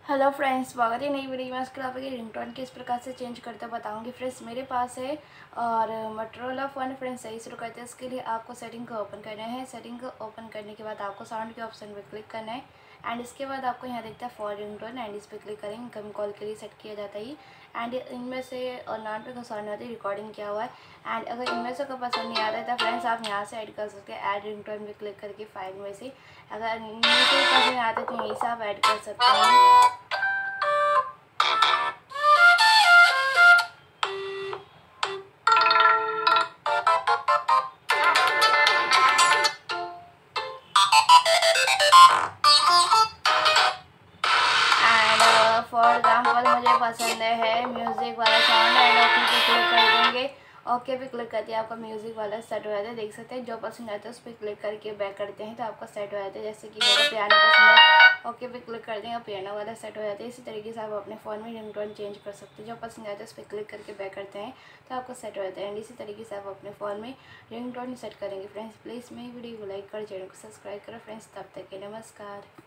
Hello friends, स्वागत है नई वीडियो में। आजकल आपके रिंगटोन किस प्रकार से चेंज करते बताऊंगी फ्रेंड्स। मेरे पास है और मोटोरोला फ़ोन फ्रेंड्स सही शुरू करते हैं। इसके लिए आपको सेटिंग को ओपन करना है। सेटिंग को ओपन करने के बाद आपको साउंड के ऑप्शन पर क्लिक करना है एंड इसके बाद आपको यहाँ देखता है फॉर रिंगटोन एंड इस पर क्लिक करेंगे। इनकमिंग कॉल के लिए सेट किया जाता है एंड इनमें से और नाम पे साउंड आती है रिकॉर्डिंग किया हुआ है। एंड अगर इनमें से कोई पसंद नहीं आता है तो फ्रेंड्स आप यहाँ से ऐड कर सकते हैं। ऐड रिंगटोन पे क्लिक करके फाइल में से अगर इनमें से पसंद आता है तो यहीं से आप ऐड कर सकते हैं। एंड फॉर एग्जाम्पल मुझे पसंद है म्यूज़िक वाला साउंड एंड ओके पे क्लिक कर देंगे। ओके पे क्लिक करते हैं आपका म्यूज़िक वाला सेट हो जाता है। देख सकते हैं जो पसंद आता है उस पर क्लिक करके बैक करते हैं तो आपका सेट हो जाता है। जैसे कि मेरा पियानो पसंद है, ओके पे क्लिक कर देंगे पियानो वाला सेट हो जाता है। इसी तरीके से आप अपने फ़ोन में रिंगटोन चेंज कर सकते हैं। जो पसंद आता है उस पर क्लिक करके बैक करते हैं तो आपको सेट हो जाता है। एंड इसी तरीके से आप अपने फ़ोन में रिंगटोन सेट करेंगे फ्रेंड्स। प्लीज़ मेरी वीडियो को लाइक कर चैनल को सब्सक्राइब करो फ्रेंड्स। तब तक के नमस्कार।